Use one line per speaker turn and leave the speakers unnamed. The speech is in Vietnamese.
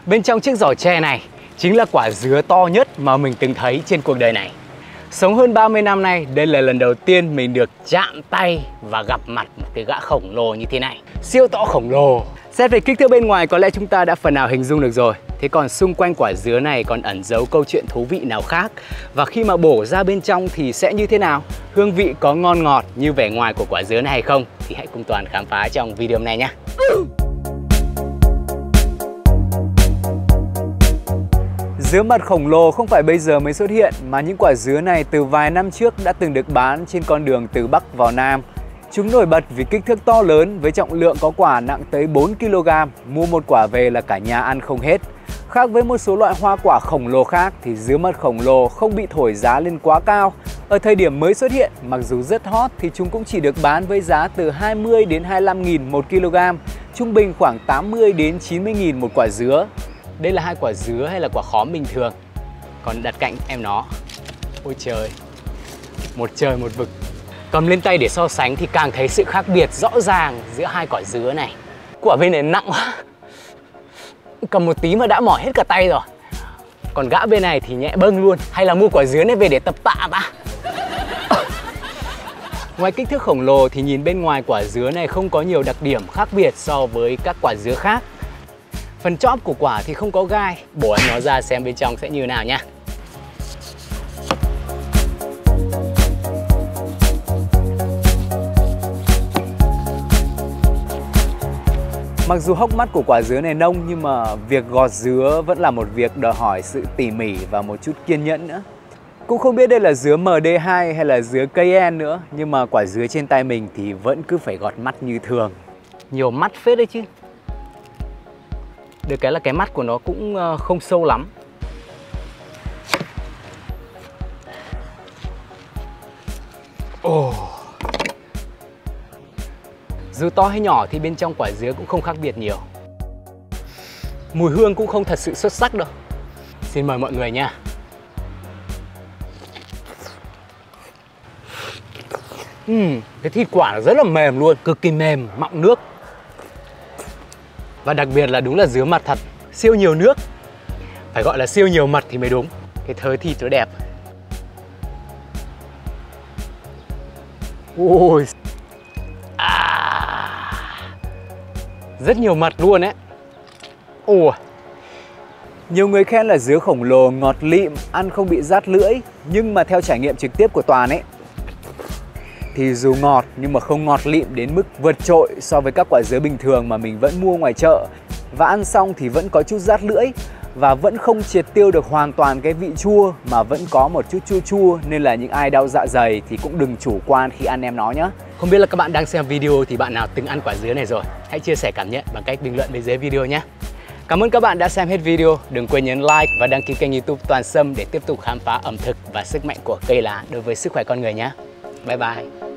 Bên trong chiếc giỏ tre này chính là quả dứa to nhất mà mình từng thấy trên cuộc đời này. Sống hơn 30 năm nay, đây là lần đầu tiên mình được chạm tay và gặp mặt một cái gã khổng lồ như thế này. Siêu to khổng lồ. Xét về kích thước bên ngoài có lẽ chúng ta đã phần nào hình dung được rồi. Thế còn xung quanh quả dứa này còn ẩn giấu câu chuyện thú vị nào khác? Và khi mà bổ ra bên trong thì sẽ như thế nào? Hương vị có ngon ngọt như vẻ ngoài của quả dứa này hay không? Thì hãy cùng Toàn khám phá trong video này nhé. Dứa mật khổng lồ không phải bây giờ mới xuất hiện, mà những quả dứa này từ vài năm trước đã từng được bán trên con đường từ Bắc vào Nam. Chúng nổi bật vì kích thước to lớn với trọng lượng có quả nặng tới 4 kg, mua một quả về là cả nhà ăn không hết. Khác với một số loại hoa quả khổng lồ khác thì dứa mật khổng lồ không bị thổi giá lên quá cao. Ở thời điểm mới xuất hiện, mặc dù rất hot thì chúng cũng chỉ được bán với giá từ 20 đến 25.000 một kg, trung bình khoảng 80 đến 90.000 một quả dứa. Đây là hai quả dứa hay là quả khóm bình thường. Còn đặt cạnh em nó, ôi trời, một trời một vực. Cầm lên tay để so sánh thì càng thấy sự khác biệt rõ ràng giữa hai quả dứa này. Quả bên này nặng quá, cầm một tí mà đã mỏi hết cả tay rồi. Còn gã bên này thì nhẹ bâng luôn. Hay là mua quả dứa này về để tập tạ ta? Ngoài kích thước khổng lồ thì nhìn bên ngoài quả dứa này không có nhiều đặc điểm khác biệt so với các quả dứa khác. Phần chóp của quả thì không có gai. Bổ anh nó ra xem bên trong sẽ như nào nhá. Mặc dù hốc mắt của quả dứa này nông nhưng mà việc gọt dứa vẫn là một việc đòi hỏi sự tỉ mỉ và một chút kiên nhẫn nữa. Cũng không biết đây là dứa MD2 hay là dứa KN nữa, nhưng mà quả dứa trên tay mình thì vẫn cứ phải gọt mắt như thường. Nhiều mắt phết đấy chứ. Được cái là cái mắt của nó cũng không sâu lắm. Dù to hay nhỏ thì bên trong quả dứa cũng không khác biệt nhiều. Mùi hương cũng không thật sự xuất sắc đâu. Xin mời mọi người nha. Cái thịt quả nó rất là mềm luôn, cực kỳ mềm, mọng nước. Và đặc biệt là đúng là dứa mật thật, siêu nhiều nước. Phải gọi là siêu nhiều mật thì mới đúng. Cái thớ thịt nó đẹp. Ôi, rất nhiều mật luôn ấy. Nhiều người khen là dứa khổng lồ ngọt lịm, ăn không bị rát lưỡi. Nhưng mà theo trải nghiệm trực tiếp của Toàn ấy thì dù ngọt nhưng mà không ngọt lịm đến mức vượt trội so với các quả dứa bình thường mà mình vẫn mua ngoài chợ. Và ăn xong thì vẫn có chút rát lưỡi và vẫn không triệt tiêu được hoàn toàn cái vị chua mà vẫn có một chút chua chua, nên là những ai đau dạ dày thì cũng đừng chủ quan khi ăn em nó nhé. Không biết là các bạn đang xem video thì bạn nào từng ăn quả dứa này rồi? Hãy chia sẻ cảm nhận bằng cách bình luận bên dưới video nhé. Cảm ơn các bạn đã xem hết video. Đừng quên nhấn like và đăng ký kênh YouTube Toàn Sâm để tiếp tục khám phá ẩm thực và sức mạnh của cây lá đối với sức khỏe con người nhé. Bye bye.